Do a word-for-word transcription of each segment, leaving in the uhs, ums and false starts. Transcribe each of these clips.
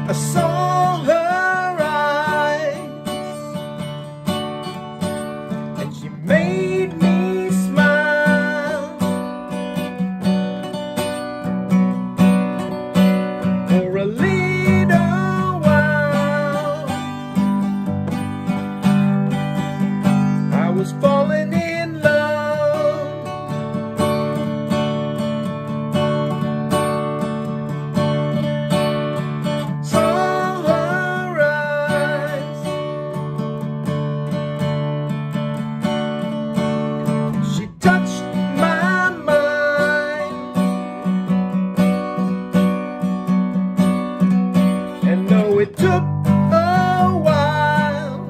I saw her eyes, and she made me smile. For a little while, I was falling in love. Touched my mind, and though it took a while,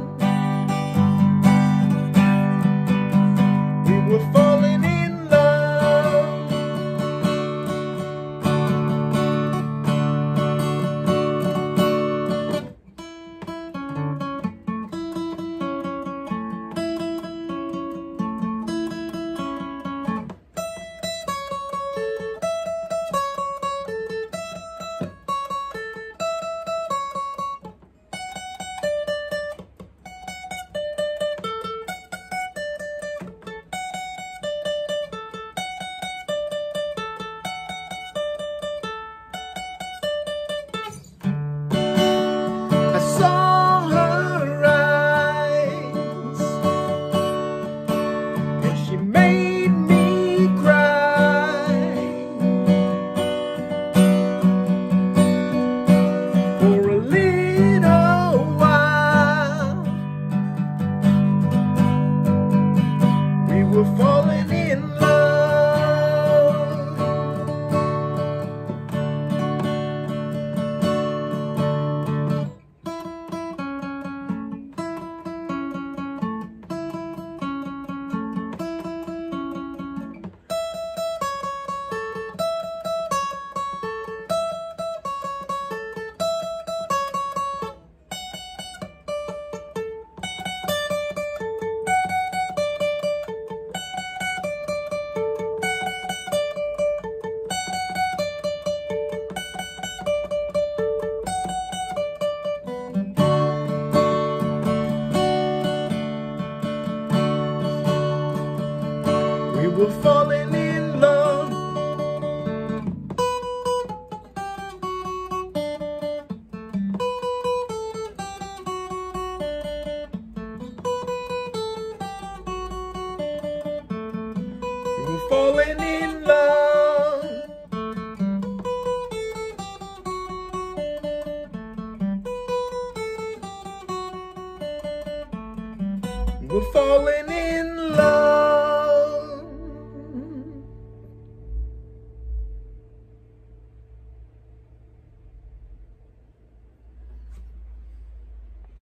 we were falling in love. Saw her eyes, and she made me cry. For a little while, we were falling in love. We were falling in love. We were falling in love. We were falling in love.